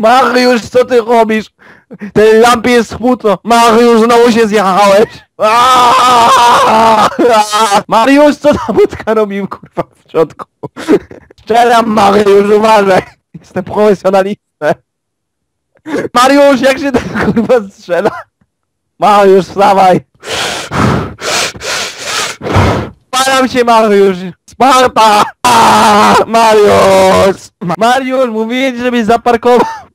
Mariusz, co ty robisz? Tej lampie jest smutno. Mariusz, znowu się zjechałeś. Mariusz, co ta budka robił, kurwa, w środku? Strzelam, Mariusz, uważaj. Jestem profesjonalistą. Mariusz, jak się ten kurwa strzela? Mariusz, wstawaj. Spalam się, Mariusz. Sparta! Mariusz! Mariusz, mówiłem ci, żebyś zaparkował